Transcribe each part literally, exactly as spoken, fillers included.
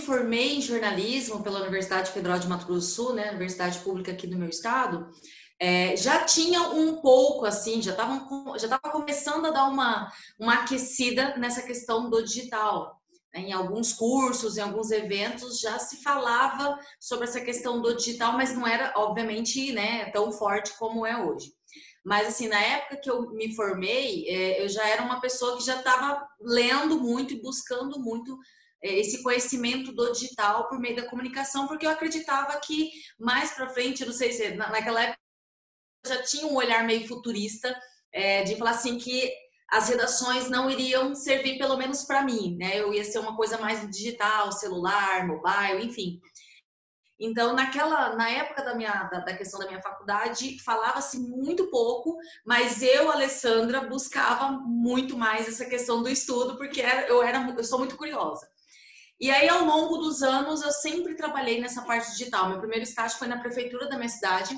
formei em jornalismo pela Universidade Federal de Mato Grosso do Sul, né, universidade pública aqui do meu estado, é, já tinha um pouco, assim, já estava já estava começando a dar uma, uma aquecida nessa questão do digital. Em alguns cursos, em alguns eventos, já se falava sobre essa questão do digital, mas não era, obviamente, né, tão forte como é hoje. Mas, assim, na época que eu me formei, é, eu já era uma pessoa que já estava lendo muito e buscando muito é, esse conhecimento do digital por meio da comunicação, porque eu acreditava que mais para frente, eu não sei se naquela época eu já tinha um olhar meio futurista, é, de falar assim que as redações não iriam servir pelo menos para mim, né? Eu ia ser uma coisa mais digital, celular, mobile, enfim. Então, naquela, na época da minha da, da questão da minha faculdade, falava-se muito pouco, mas eu, Alessandra, buscava muito mais essa questão do estudo, porque eu era eu sou muito curiosa. E aí, ao longo dos anos, eu sempre trabalhei nessa parte digital. Meu primeiro estágio foi na prefeitura da minha cidade,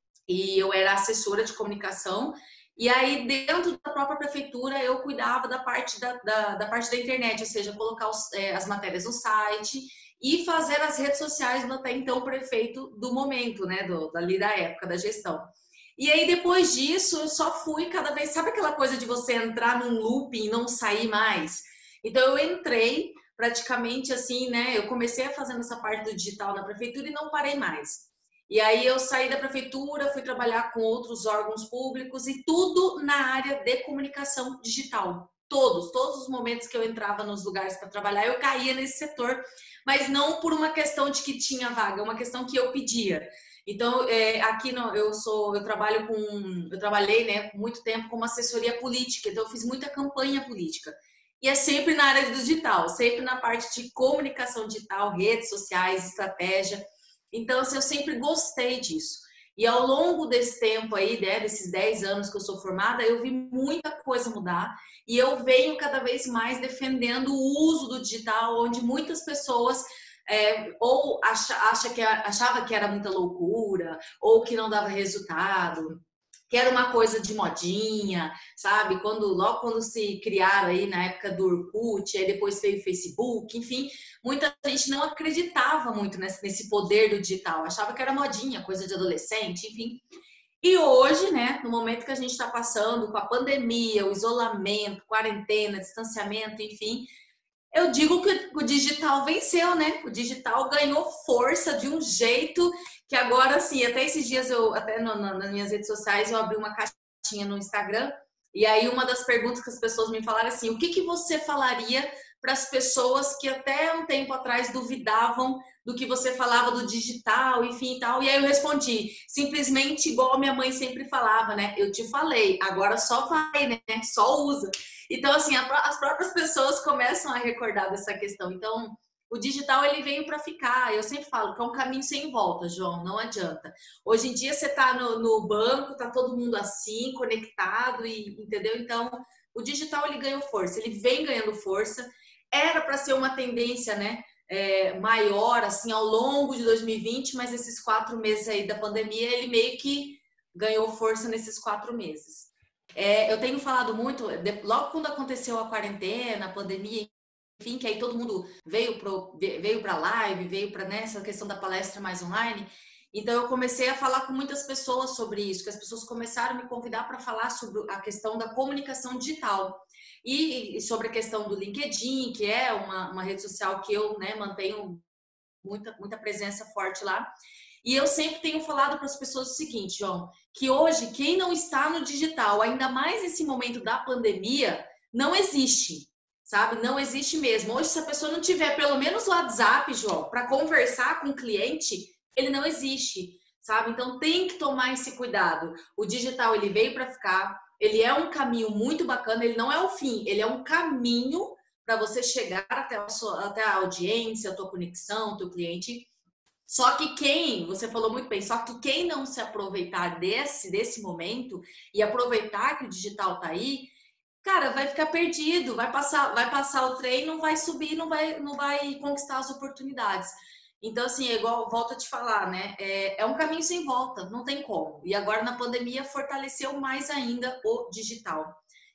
e eu era assessora de comunicação. E aí, dentro da própria prefeitura, eu cuidava da parte da, da, da parte da internet, ou seja, colocar os, é, as matérias no site e fazer as redes sociais do até então prefeito do momento, né, do, dali da época da gestão. E aí, depois disso, eu só fui cada vez... Sabe aquela coisa de você entrar num looping e não sair mais? Então, eu entrei praticamente assim, né, eu comecei a fazendo essa parte do digital na prefeitura e não parei mais. E aí eu saí da prefeitura, fui trabalhar com outros órgãos públicos e tudo na área de comunicação digital. Todos, todos os momentos que eu entrava nos lugares para trabalhar, eu caía nesse setor, mas não por uma questão de que tinha vaga, é uma questão que eu pedia. Então, é, aqui no, eu sou, eu trabalho com, eu trabalhei, né, muito tempo como assessoria política, então eu fiz muita campanha política. E é sempre na área do digital, sempre na parte de comunicação digital, redes sociais, estratégia. Então, assim, eu sempre gostei disso. E ao longo desse tempo aí, né, desses dez anos que eu sou formada, eu vi muita coisa mudar e eu venho cada vez mais defendendo o uso do digital, onde muitas pessoas é, ou acha, acha que, achava que era muita loucura, ou que não dava resultado, que era uma coisa de modinha, sabe? Quando, logo quando se criaram aí na época do Orkut, aí depois veio o Facebook, enfim, muita gente não acreditava muito nesse, nesse poder do digital, achava que era modinha, coisa de adolescente, enfim. E hoje, né, no momento que a gente está passando com a pandemia, o isolamento, quarentena, distanciamento, enfim, eu digo que o digital venceu, né? O digital ganhou força de um jeito que agora, assim, até esses dias eu, até no, no, nas minhas redes sociais, eu abri uma caixinha no Instagram e aí uma das perguntas que as pessoas me falaram assim, o que que você falaria para as pessoas que até um tempo atrás duvidavam do que você falava do digital, enfim e tal. E aí eu respondi, simplesmente igual a minha mãe sempre falava, né? Eu te falei, agora só vai, né? Só usa. Então, assim, as próprias pessoas começam a recordar dessa questão. Então, o digital, ele veio para ficar. Eu sempre falo que é um caminho sem volta, João, não adianta. Hoje em dia, você está no, no banco, está todo mundo assim, conectado, e, entendeu? Então, o digital, ele ganhou força, ele vem ganhando força. Era para ser uma tendência, né, é, maior, assim, ao longo de dois mil e vinte, mas esses quatro meses aí da pandemia, ele meio que ganhou força nesses quatro meses. É, eu tenho falado muito, logo quando aconteceu a quarentena, a pandemia, enfim, que aí todo mundo veio para veio a live, veio para nessa questão da palestra mais online. Então, eu comecei a falar com muitas pessoas sobre isso, que as pessoas começaram a me convidar para falar sobre a questão da comunicação digital. E, e sobre a questão do LinkedIn, que é uma, uma rede social que eu, né, mantenho muita, muita presença forte lá. E eu sempre tenho falado para as pessoas o seguinte, João, que hoje quem não está no digital, ainda mais nesse momento da pandemia, não existe, sabe? Não existe mesmo. Hoje, se a pessoa não tiver pelo menos o WhatsApp, João, para conversar com o cliente, ele não existe, sabe? Então tem que tomar esse cuidado. O digital, ele veio para ficar, ele é um caminho muito bacana, ele não é o fim, ele é um caminho para você chegar até a, sua, até a audiência, a tua conexão, o teu cliente. Só que quem, você falou muito bem, só que quem não se aproveitar desse, desse momento e aproveitar que o digital tá aí, cara, vai ficar perdido, vai passar, vai passar o trem, não vai subir, não vai, não vai conquistar as oportunidades. Então, assim, é igual, volto a te falar, né? É, é um caminho sem volta, não tem como. E agora na pandemia fortaleceu mais ainda o digital.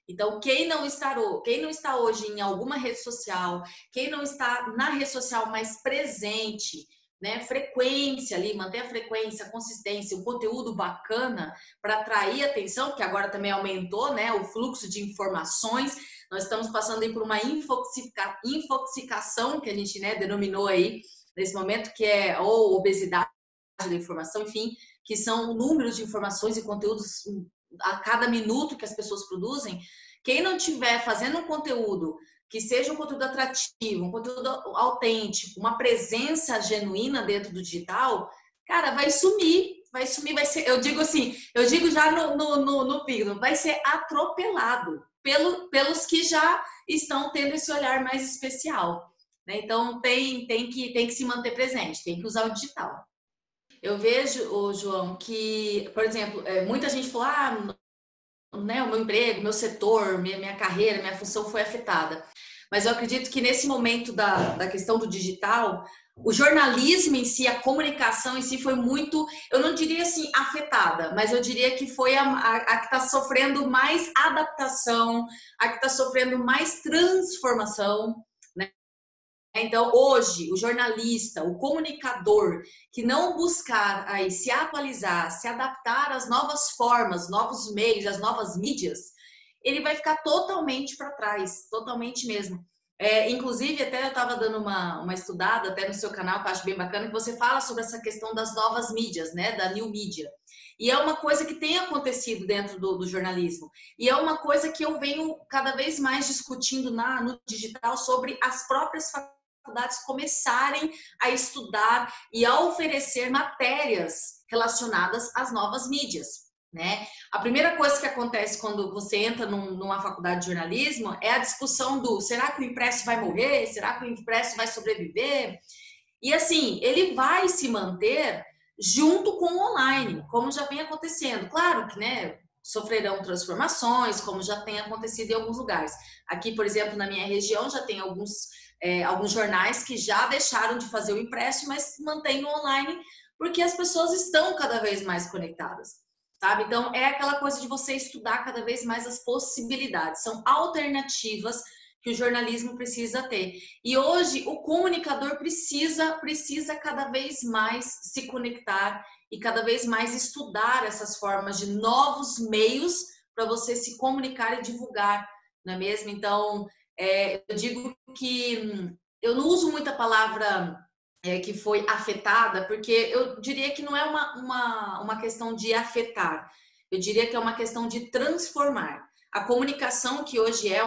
Então, quem não está, quem não está hoje em alguma rede social, quem não está na rede social mais presente, né, frequência ali, manter a frequência, a consistência, o conteúdo bacana para atrair atenção, que agora também aumentou, né, o fluxo de informações. Nós estamos passando aí por uma infoxica, infoxicação, que a gente, né, denominou aí nesse momento, que é ou obesidade da informação, enfim, que são números de informações e conteúdos a cada minuto que as pessoas produzem. Quem não tiver fazendo um conteúdo que seja um conteúdo atrativo, um conteúdo autêntico, uma presença genuína dentro do digital, cara, vai sumir, vai sumir, vai ser, eu digo assim, eu digo já no, no, no, no pico, vai ser atropelado pelo, pelos que já estão tendo esse olhar mais especial, né? Então tem, tem, que, tem que se manter presente, tem que usar o digital. Eu vejo, ô, João, que, por exemplo, muita gente falou, ah, né, o meu emprego, meu setor, minha, minha carreira, minha função foi afetada. Mas eu acredito que nesse momento da, da questão do digital, o jornalismo em si, a comunicação em si foi muito, eu não diria assim afetada, mas eu diria que foi a, a, a que está sofrendo mais adaptação, a que está sofrendo mais transformação, né? Então, hoje, o jornalista, o comunicador, que não buscar aí se atualizar, se adaptar às novas formas, novos meios, às novas mídias, ele vai ficar totalmente para trás, totalmente mesmo. É, inclusive, até eu estava dando uma, uma estudada, até no seu canal, que eu acho bem bacana, que você fala sobre essa questão das novas mídias, né, da new media. E é uma coisa que tem acontecido dentro do, do jornalismo. E é uma coisa que eu venho cada vez mais discutindo na, no digital sobre as próprias faculdades começarem a estudar e a oferecer matérias relacionadas às novas mídias, né? A primeira coisa que acontece quando você entra num, numa faculdade de jornalismo é a discussão do será que o impresso vai morrer? Será que o impresso vai sobreviver? E assim, ele vai se manter junto com o online, como já vem acontecendo. Claro que, né, sofrerão transformações, como já tem acontecido em alguns lugares. Aqui, por exemplo, na minha região, já tem alguns, é, alguns jornais que já deixaram de fazer o impresso, mas mantêm o online, porque as pessoas estão cada vez mais conectadas, sabe? Então, é aquela coisa de você estudar cada vez mais as possibilidades. São alternativas que o jornalismo precisa ter. E hoje o comunicador precisa, precisa cada vez mais se conectar e cada vez mais estudar essas formas de novos meios para você se comunicar e divulgar, não é mesmo? Então, é, eu digo que eu não uso muita palavra é, que foi afetada, porque eu diria que não é uma, uma, uma questão de afetar, eu diria que é uma questão de transformar. A comunicação que hoje é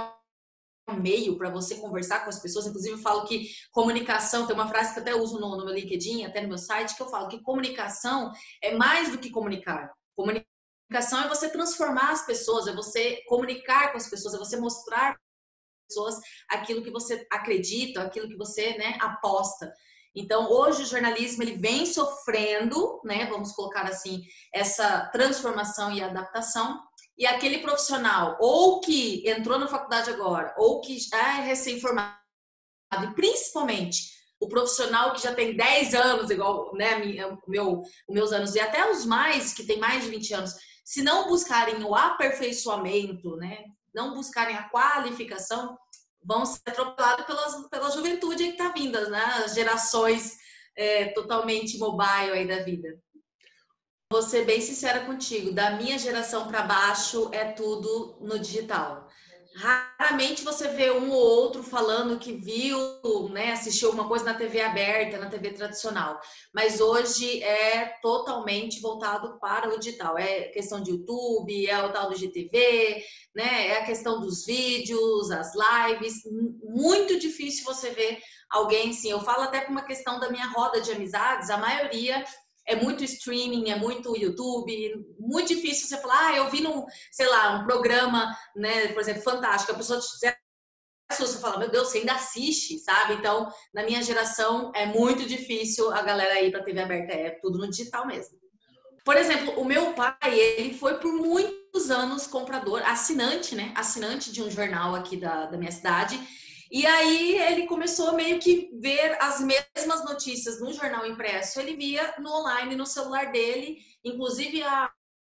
meio para você conversar com as pessoas, inclusive eu falo que comunicação, tem uma frase que eu até uso no, no meu LinkedIn, até no meu site, que eu falo que comunicação é mais do que comunicar. Comunicação é você transformar as pessoas, é você comunicar com as pessoas, é você mostrar para as pessoas aquilo que você acredita, aquilo que você, né, aposta. Então, hoje o jornalismo ele vem sofrendo, né, vamos colocar assim, essa transformação e adaptação. E aquele profissional, ou que entrou na faculdade agora, ou que já é recém-formado, e principalmente o profissional que já tem dez anos, igual, né, o meu, os meus anos, e até os mais, que tem mais de vinte anos, se não buscarem o aperfeiçoamento, né, não buscarem a qualificação, vão ser atropelados pelas, pela juventude que está vindo, né, as gerações é, totalmente mobile aí da vida. Vou ser bem sincera contigo, da minha geração para baixo é tudo no digital. Raramente você vê um ou outro falando que viu, né, assistiu alguma coisa na T V aberta, na T V tradicional. Mas hoje é totalmente voltado para o digital. É questão de YouTube, é o tal do G T V, né, é a questão dos vídeos, as lives. Muito difícil você ver alguém, sim. Eu falo até por uma questão da minha roda de amizades, a maioria é muito streaming, é muito YouTube, muito difícil você falar, ah, eu vi num, sei lá, um programa, né, por exemplo, Fantástico, a pessoa te assusta, fala, meu Deus, você ainda assiste, sabe? Então, na minha geração, é muito difícil a galera ir pra T V aberta, é tudo no digital mesmo. Por exemplo, o meu pai, ele foi por muitos anos comprador, assinante, né, assinante de um jornal aqui da, da minha cidade. E aí ele começou a meio que ver as mesmas notícias no jornal impresso, ele via no online, no celular dele, inclusive a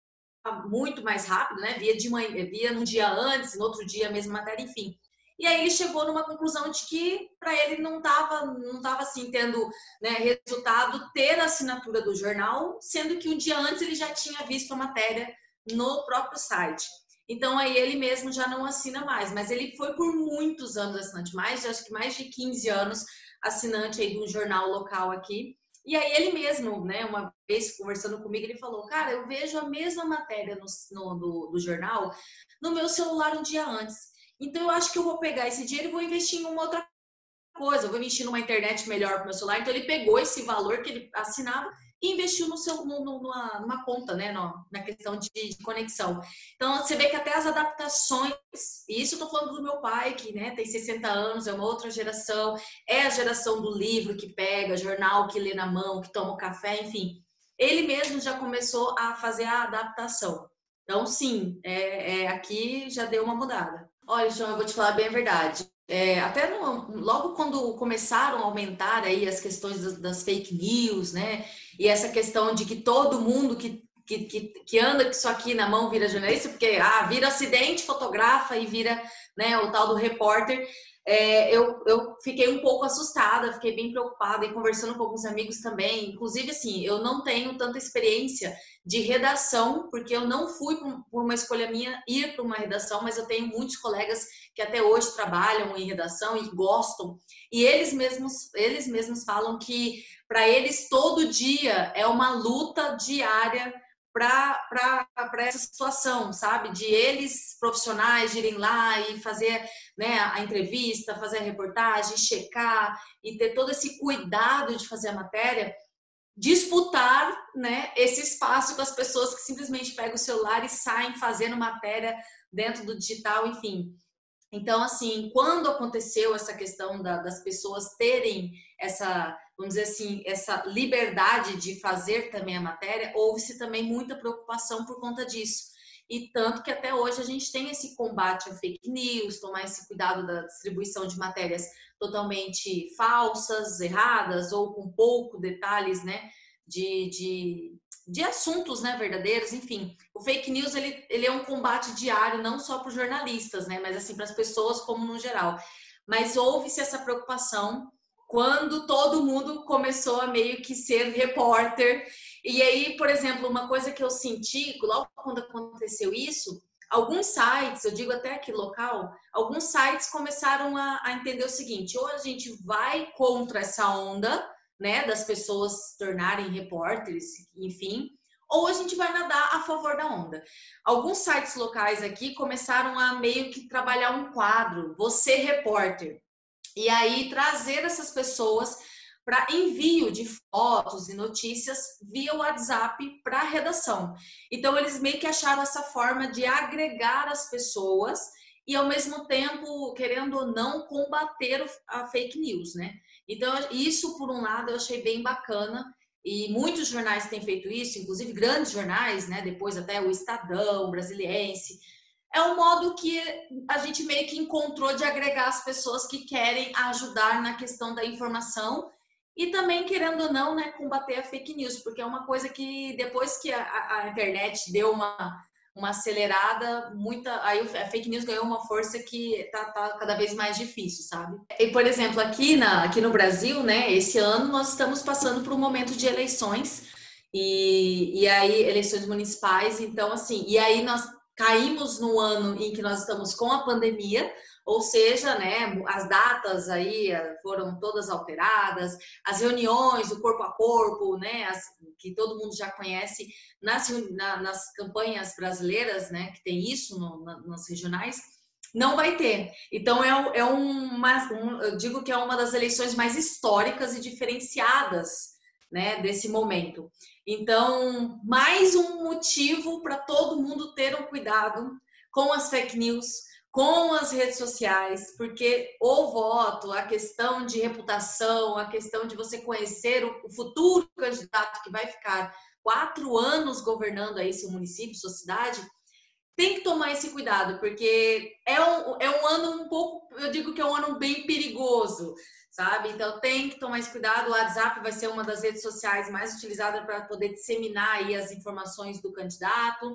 muito mais rápido, né? Via de manhã, via no dia antes, no outro dia a mesma matéria, enfim. E aí ele chegou numa conclusão de que para ele não estava não tava, assim, tendo, né, resultado ter a assinatura do jornal, sendo que um dia antes ele já tinha visto a matéria no próprio site. Então aí ele mesmo já não assina mais, mas ele foi por muitos anos assinante, mais, acho que mais de quinze anos assinante aí de um jornal local aqui. E aí ele mesmo, né, uma vez conversando comigo, ele falou, cara, eu vejo a mesma matéria no, no do, do jornal no meu celular um dia antes. Então eu acho que eu vou pegar esse dinheiro e vou investir em uma outra coisa, eu vou investir numa internet melhor para o meu celular. Então ele pegou esse valor que ele assinava e investiu no seu, no, numa, numa conta, né, no, na questão de, de conexão. Então você vê que até as adaptações, e isso eu tô falando do meu pai, que, né, tem sessenta anos, é uma outra geração, é a geração do livro que pega, jornal que lê na mão, que toma o café, enfim. Ele mesmo já começou a fazer a adaptação. Então, sim, é, é, aqui já deu uma mudada. Olha, João, eu vou te falar bem a verdade. É, até no, logo quando começaram a aumentar aí as questões das, das fake news, né? E essa questão de que todo mundo que, que, que, que anda com isso aqui na mão vira jornalista, porque ah, vira acidente, fotografa e vira, né, o tal do repórter. É, eu, eu fiquei um pouco assustada, fiquei bem preocupada e conversando com alguns amigos também. Inclusive, assim, eu não tenho tanta experiência de redação, porque eu não fui por uma escolha minha ir para uma redação, mas eu tenho muitos colegas que até hoje trabalham em redação e gostam. E eles mesmos, eles mesmos falam que para eles todo dia é uma luta diária para essa situação, sabe? De eles, profissionais, irem lá e fazer, né, a entrevista, fazer a reportagem, checar e ter todo esse cuidado de fazer a matéria, disputar, né, esse espaço com as pessoas que simplesmente pegam o celular e saem fazendo matéria dentro do digital, enfim. Então, assim, quando aconteceu essa questão da, das pessoas terem essa, vamos dizer assim, essa liberdade de fazer também a matéria, houve-se também muita preocupação por conta disso. E tanto que até hoje a gente tem esse combate a fake news, tomar esse cuidado da distribuição de matérias totalmente falsas, erradas ou com pouco detalhes, né, de, de de assuntos, né, verdadeiros, enfim. O fake news, ele, ele é um combate diário, não só para os jornalistas, né, mas assim, para as pessoas como no geral. Mas houve-se essa preocupação quando todo mundo começou a meio que ser repórter. E aí, por exemplo, uma coisa que eu senti, logo quando aconteceu isso, alguns sites, eu digo até aqui local, alguns sites começaram a, a entender o seguinte, ou a gente vai contra essa onda, né, das pessoas se tornarem repórteres, enfim, ou a gente vai nadar a favor da onda. Alguns sites locais aqui começaram a meio que trabalhar um quadro, você repórter, e aí trazer essas pessoas para envio de fotos e notícias via WhatsApp para a redação. Então eles meio que acharam essa forma de agregar as pessoas e ao mesmo tempo, querendo ou não, combater a fake news, né? Então, isso, por um lado, eu achei bem bacana, e muitos jornais têm feito isso, inclusive grandes jornais, né? Depois até o Estadão, Brasiliense. É um modo que a gente meio que encontrou de agregar as pessoas que querem ajudar na questão da informação e também, querendo ou não, né, combater a fake news, porque é uma coisa que depois que a, a internet deu uma uma acelerada, muita, aí a fake news ganhou uma força que tá, tá cada vez mais difícil, sabe? E, por exemplo, aqui, na, aqui no Brasil, né, esse ano nós estamos passando por um momento de eleições, e, e aí, eleições municipais, então, assim, e aí nós caímos no ano em que nós estamos com a pandemia, ou seja, né, as datas aí foram todas alteradas, as reuniões, o corpo a corpo, né, as, que todo mundo já conhece, nas, na, nas campanhas brasileiras, né, que tem isso no, na, nas regionais, não vai ter. Então, é, é uma, um, eu digo que é uma das eleições mais históricas e diferenciadas, né, desse momento. Então, mais um motivo para todo mundo ter um cuidado com as fake news, com as redes sociais, porque o voto, a questão de reputação, a questão de você conhecer o futuro candidato que vai ficar quatro anos governando aí seu município, sua cidade, tem que tomar esse cuidado, porque é um, é um ano um pouco, eu digo que é um ano bem perigoso, sabe? Então tem que tomar esse cuidado. O WhatsApp vai ser uma das redes sociais mais utilizadas para poder disseminar aí as informações do candidato.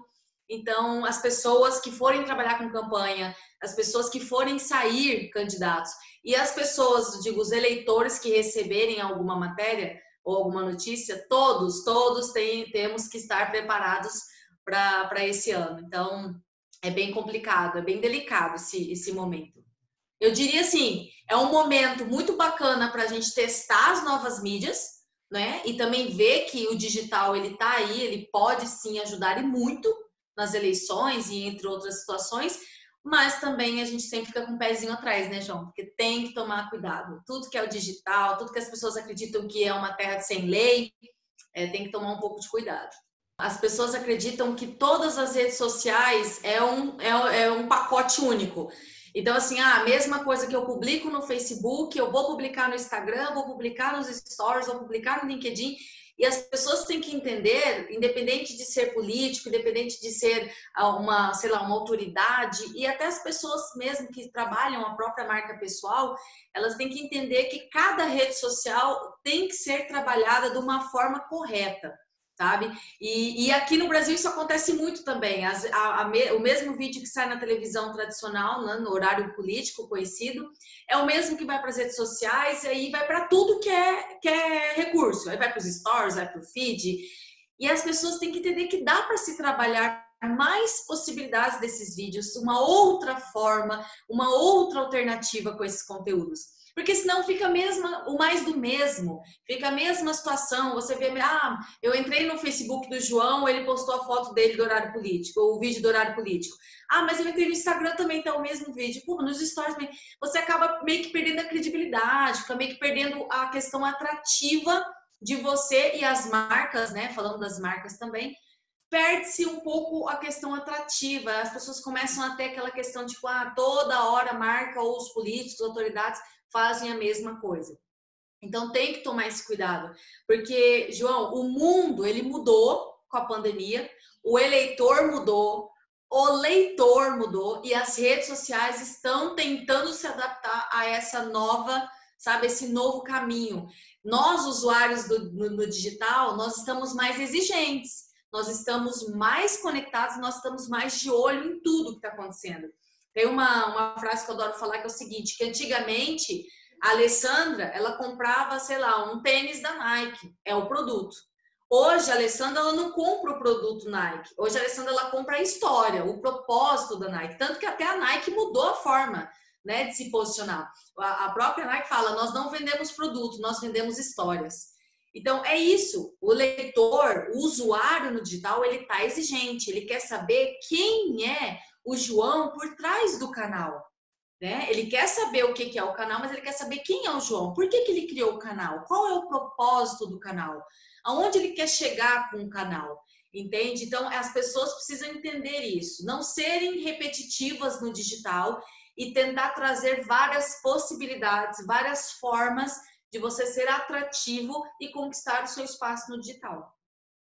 Então, as pessoas que forem trabalhar com campanha, as pessoas que forem sair candidatos e as pessoas, digo, os eleitores que receberem alguma matéria ou alguma notícia, todos, todos tem, temos que estar preparados para esse ano. Então, é bem complicado, é bem delicado esse, esse momento. Eu diria assim, é um momento muito bacana para a gente testar as novas mídias, né? E também ver que o digital ele está aí, ele pode sim ajudar e muito nas eleições e entre outras situações, mas também a gente sempre fica com o pezinho atrás, né, João? Porque tem que tomar cuidado. Tudo que é o digital, tudo que as pessoas acreditam que é uma terra sem lei, é, tem que tomar um pouco de cuidado. As pessoas acreditam que todas as redes sociais é um, é, é um pacote único. Então, assim, ah, a mesma coisa que eu publico no Facebook, eu vou publicar no Instagram, vou publicar nos Stories, vou publicar no LinkedIn. E as pessoas têm que entender, independente de ser político, independente de ser uma, sei lá, uma autoridade, e até as pessoas mesmo que trabalham a própria marca pessoal, elas têm que entender que cada rede social tem que ser trabalhada de uma forma correta. Sabe? E, e aqui no Brasil isso acontece muito também. As, a, a me, o mesmo vídeo que sai na televisão tradicional, né, no horário político conhecido, é o mesmo que vai para as redes sociais e aí vai para tudo que é, que é recurso. Aí vai para os stories, vai para o feed. E as pessoas têm que entender que dá para se trabalhar mais possibilidades desses vídeos, uma outra forma, uma outra alternativa com esses conteúdos. Porque senão fica mesmo, o mais do mesmo, fica a mesma situação. Você vê, ah, eu entrei no Facebook do João, ele postou a foto dele do horário político, ou o vídeo do horário político. Ah, mas eu entrei no Instagram também, tá o mesmo vídeo. Pô, nos stories também. Você acaba meio que perdendo a credibilidade, fica meio que perdendo a questão atrativa de você e as marcas, né? Falando das marcas também, perde-se um pouco a questão atrativa. As pessoas começam a ter aquela questão, tipo, ah, toda hora a marca ou os políticos, autoridades fazem a mesma coisa. Então tem que tomar esse cuidado, porque, João, o mundo ele mudou com a pandemia, o eleitor mudou, o leitor mudou e as redes sociais estão tentando se adaptar a essa nova, sabe, esse novo caminho. Nós, usuários do, no, no digital, nós estamos mais exigentes, nós estamos mais conectados, nós estamos mais de olho em tudo que está acontecendo. Tem uma, uma frase que eu adoro falar que é o seguinte, que antigamente a Alessandra, ela comprava, sei lá, um tênis da Nike, é o produto. Hoje a Alessandra, ela não compra o produto Nike. Hoje a Alessandra, ela compra a história, o propósito da Nike. Tanto que até a Nike mudou a forma, né, de se posicionar. A própria Nike fala, nós não vendemos produto, nós vendemos histórias. Então, é isso. O leitor, o usuário no digital, ele está exigente. Ele quer saber quem é o João por trás do canal. Né? Ele quer saber o que é o canal, mas ele quer saber quem é o João. Por que que ele criou o canal? Qual é o propósito do canal? Aonde ele quer chegar com o canal? Entende? Então, as pessoas precisam entender isso. Não serem repetitivas no digital e tentar trazer várias possibilidades, várias formas de você ser atrativo e conquistar o seu espaço no digital.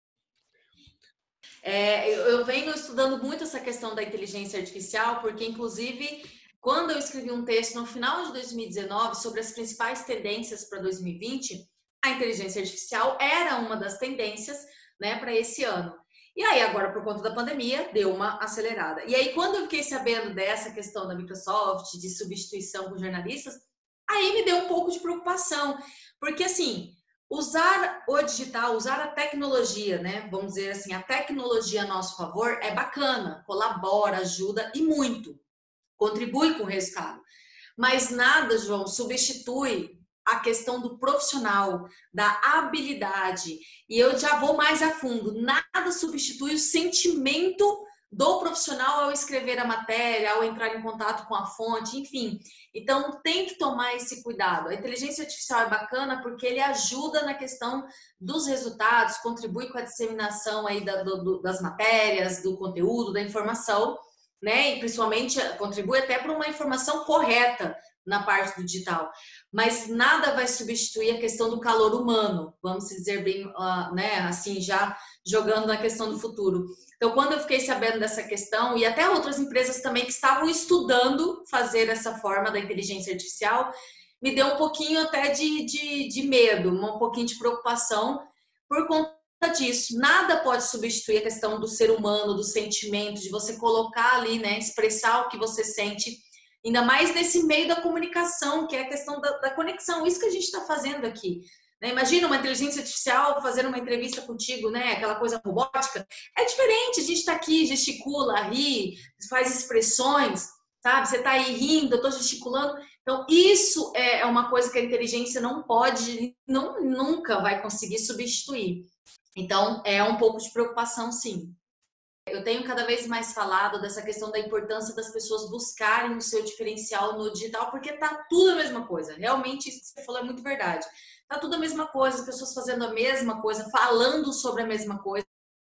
É, eu venho estudando muito essa questão da inteligência artificial, porque, inclusive, quando eu escrevi um texto no final de dois mil e dezenove sobre as principais tendências para dois mil e vinte, a inteligência artificial era uma das tendências, né, para esse ano. E aí, agora, por conta da pandemia, deu uma acelerada. E aí, quando eu fiquei sabendo dessa questão da Microsoft, de substituição por jornalistas, aí me deu um pouco de preocupação. Porque, assim, usar o digital, usar a tecnologia, né? Vamos dizer assim, a tecnologia a nosso favor é bacana, colabora, ajuda e muito, contribui com o resultado. Mas nada, João, substitui a questão do profissional, da habilidade. E eu já vou mais a fundo. Nada substitui o sentimento do profissional ao escrever a matéria, ao entrar em contato com a fonte, enfim. Então, tem que tomar esse cuidado. A inteligência artificial é bacana porque ele ajuda na questão dos resultados, contribui com a disseminação aí da, do, das matérias, do conteúdo, da informação, né? E principalmente contribui até para uma informação correta na parte do digital. Mas nada vai substituir a questão do calor humano, vamos dizer bem, uh, né? Assim, já jogando na questão do futuro. Então, quando eu fiquei sabendo dessa questão, e até outras empresas também que estavam estudando fazer essa forma da inteligência artificial, me deu um pouquinho até de, de, de medo, um pouquinho de preocupação, por conta disso. Nada pode substituir a questão do ser humano, do sentimento, de você colocar ali, né, expressar o que você sente, ainda mais nesse meio da comunicação, que é a questão da, da conexão. Isso que a gente está fazendo aqui. Né? Imagina uma inteligência artificial fazendo uma entrevista contigo, né? Aquela coisa robótica. É diferente, a gente está aqui, gesticula, ri, faz expressões, sabe? Você está aí rindo, eu estou gesticulando. Então, isso é uma coisa que a inteligência não pode, não, nunca vai conseguir substituir. Então, é um pouco de preocupação, sim. Eu tenho cada vez mais falado dessa questão da importância das pessoas buscarem o seu diferencial no digital, porque tá tudo a mesma coisa. Realmente, isso que você falou é muito verdade. Tá tudo a mesma coisa, as pessoas fazendo a mesma coisa, falando sobre a mesma coisa.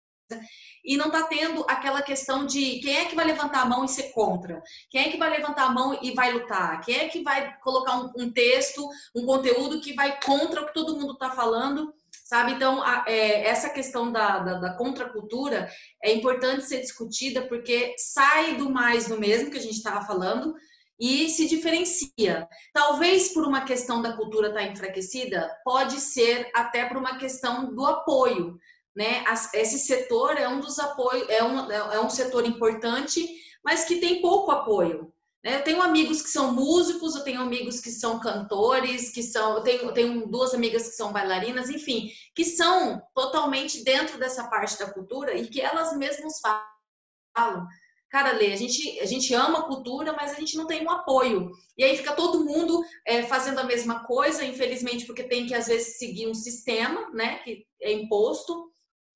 E não tá tendo aquela questão de quem é que vai levantar a mão e ser contra? Quem é que vai levantar a mão e vai lutar? Quem é que vai colocar um, um texto, um conteúdo que vai contra o que todo mundo tá falando? Sabe? Então, a, é, essa questão da, da, da contracultura é importante ser discutida porque sai do mais do mesmo que a gente estava falando e se diferencia. Talvez por uma questão da cultura estar enfraquecida, pode ser até por uma questão do apoio, né? Esse setor é um dos apoios, é um, é um setor importante, mas que tem pouco apoio. Eu tenho amigos que são músicos, eu tenho amigos que são cantores, que são, eu tenho, eu tenho duas amigas que são bailarinas, enfim, que são totalmente dentro dessa parte da cultura e que elas mesmas falam, cara, Lê, a gente, a gente ama a cultura, mas a gente não tem um apoio. E aí fica todo mundo é, fazendo a mesma coisa, infelizmente, porque tem que, às vezes, seguir um sistema, né, que é imposto.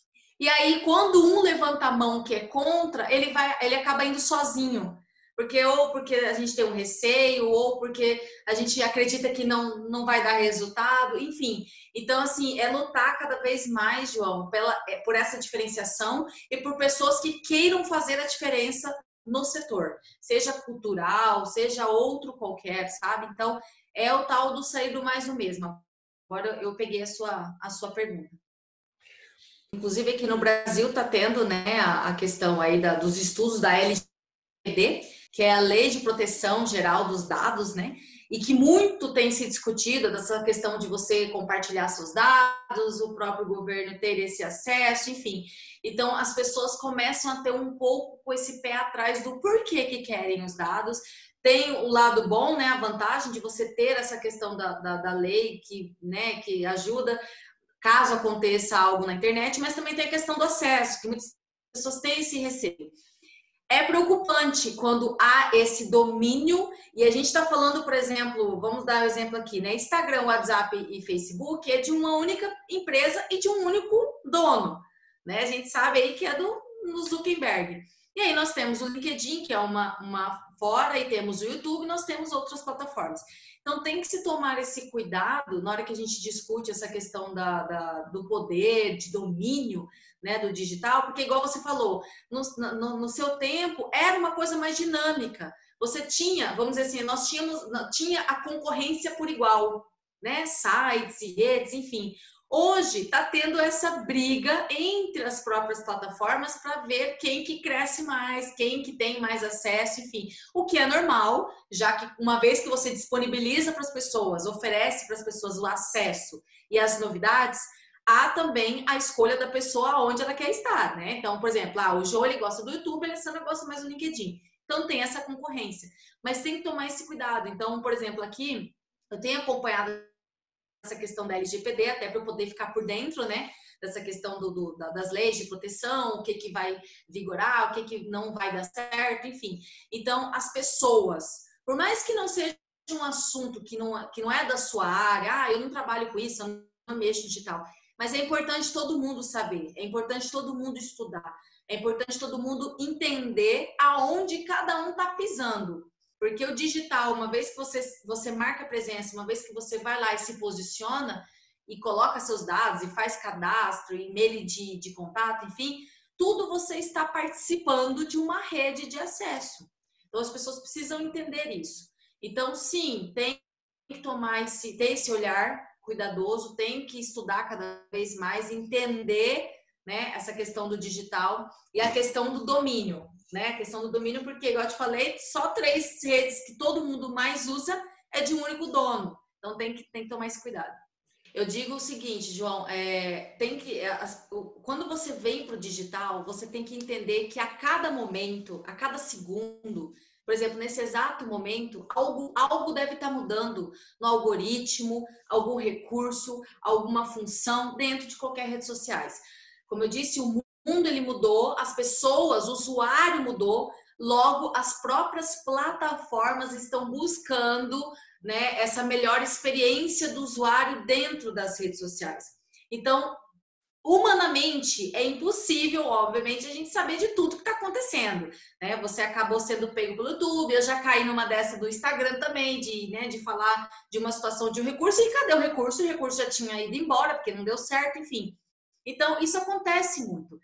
E aí, quando um levanta a mão que é contra, ele, vai, ele acaba indo sozinho. Porque ou porque a gente tem um receio, ou porque a gente acredita que não, não vai dar resultado, enfim. Então, assim, é lutar cada vez mais, João, pela, por essa diferenciação e por pessoas que queiram fazer a diferença no setor, seja cultural, seja outro qualquer, sabe? Então, é o tal do sair do mais do mesmo. Agora eu peguei a sua, a sua pergunta. Inclusive, aqui no Brasil está tendo, né, a, a questão aí da, dos estudos da L G P D, que é a Lei de Proteção Geral dos Dados, né? E que muito tem se discutido dessa questão de você compartilhar seus dados, o próprio governo ter esse acesso, enfim. Então, as pessoas começam a ter um pouco com esse pé atrás do porquê que querem os dados. Tem o lado bom, né? A vantagem de você ter essa questão da, da, da lei que, né, que ajuda caso aconteça algo na internet, mas também tem a questão do acesso, que muitas pessoas têm esse receio. É preocupante quando há esse domínio, e a gente está falando, por exemplo, vamos dar um exemplo aqui, né? Instagram, WhatsApp e Facebook é de uma única empresa e de um único dono, né? A gente sabe aí que é do, do Zuckerberg. E aí nós temos o LinkedIn, que é uma, uma fora, e temos o YouTube, e nós temos outras plataformas. Então tem que se tomar esse cuidado na hora que a gente discute essa questão da, da, do poder, de domínio, né, do digital, porque igual você falou, no, no, no seu tempo era uma coisa mais dinâmica. Você tinha, vamos dizer assim, nós tínhamos tinha a concorrência por igual, né? Sites e redes, enfim. Hoje está tendo essa briga entre as próprias plataformas para ver quem que cresce mais, quem que tem mais acesso, enfim. O que é normal, já que uma vez que você disponibiliza para as pessoas, oferece para as pessoas o acesso e as novidades, há também a escolha da pessoa onde ela quer estar, né? Então, por exemplo, ah, o João ele gosta do YouTube, a Alessandra gosta mais do LinkedIn. Então tem essa concorrência, mas tem que tomar esse cuidado. Então, por exemplo, aqui eu tenho acompanhado essa questão da L G P D, até para eu poder ficar por dentro, né, dessa questão do, do, das leis de proteção, o que, que vai vigorar, o que, que não vai dar certo, enfim. Então, as pessoas, por mais que não seja um assunto que não, que não é da sua área, ah, eu não trabalho com isso, eu não mexo digital, mas é importante todo mundo saber, é importante todo mundo estudar, é importante todo mundo entender aonde cada um está pisando. Porque o digital, uma vez que você, você marca presença, uma vez que você vai lá e se posiciona e coloca seus dados e faz cadastro, e-mail de, de contato, enfim, tudo você está participando de uma rede de acesso. Então, as pessoas precisam entender isso. Então, sim, tem que tomar esse, ter esse olhar cuidadoso, tem que estudar cada vez mais, entender, né, essa questão do digital e a questão do domínio. Né, a questão do domínio, porque, igual eu te falei, só três redes que todo mundo mais usa é de um único dono. Então tem que, tem que tomar esse cuidado. Eu digo o seguinte, João, é, tem que, é, as- o- quando você vem para o digital, você tem que entender que a cada momento, a cada segundo, por exemplo, nesse exato momento, algo, algo deve estar mudando no algoritmo, algum recurso, alguma função dentro de qualquer rede sociais. Como eu disse, o mundo ele mudou, as pessoas, o usuário mudou, logo as próprias plataformas estão buscando, né, essa melhor experiência do usuário dentro das redes sociais. Então, humanamente, é impossível, obviamente, a gente saber de tudo que está acontecendo. Né? Você acabou sendo pego pelo YouTube, eu já caí numa dessa do Instagram também, de, né, de falar de uma situação de um recurso, e cadê o recurso? O recurso já tinha ido embora, porque não deu certo, enfim. Então, isso acontece muito.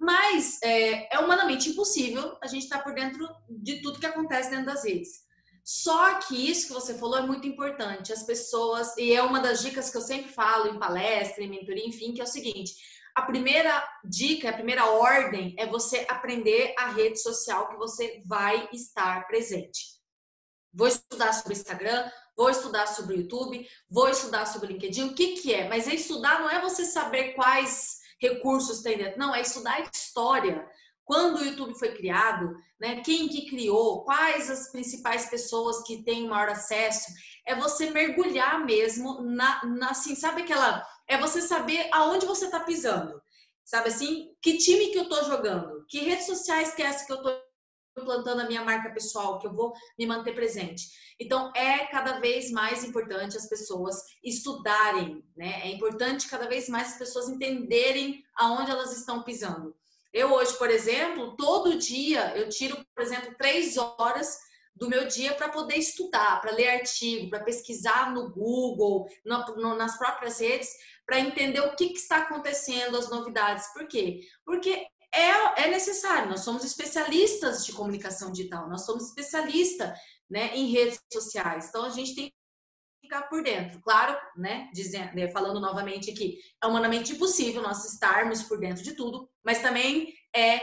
Mas é, é humanamente impossível a gente estar por dentro de tudo que acontece dentro das redes. Só que isso que você falou é muito importante. As pessoas, e é uma das dicas que eu sempre falo em palestra, em mentoria, enfim, que é o seguinte: a primeira dica, a primeira ordem é você aprender a rede social que você vai estar presente. Vou estudar sobre Instagram, vou estudar sobre o YouTube, vou estudar sobre o LinkedIn, o que que é? Mas é estudar não é você saber quais recursos tem dentro, não, é estudar a história. Quando o YouTube foi criado, né? Quem que criou, quais as principais pessoas que têm maior acesso, é você mergulhar mesmo na, na assim, sabe aquela, é você saber aonde você está pisando. Sabe assim, que time que eu tô jogando, que redes sociais que é essa que eu tô plantando a minha marca pessoal, que eu vou me manter presente. Então, é cada vez mais importante as pessoas estudarem, né? É importante cada vez mais as pessoas entenderem aonde elas estão pisando. Eu hoje, por exemplo, todo dia eu tiro, por exemplo, três horas do meu dia para poder estudar, para ler artigo, para pesquisar no Google, no, no, nas próprias redes, para entender o que, que está acontecendo, as novidades. Por quê? Porque é, é necessário, nós somos especialistas de comunicação digital, nós somos especialistas, né, em redes sociais, então a gente tem que ficar por dentro. Claro, né, dizendo, né, falando novamente aqui, é humanamente impossível nós estarmos por dentro de tudo, mas também é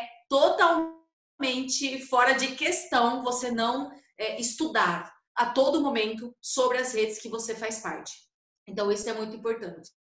totalmente fora de questão você não é, estudar a todo momento sobre as redes que você faz parte. Então, isso é muito importante.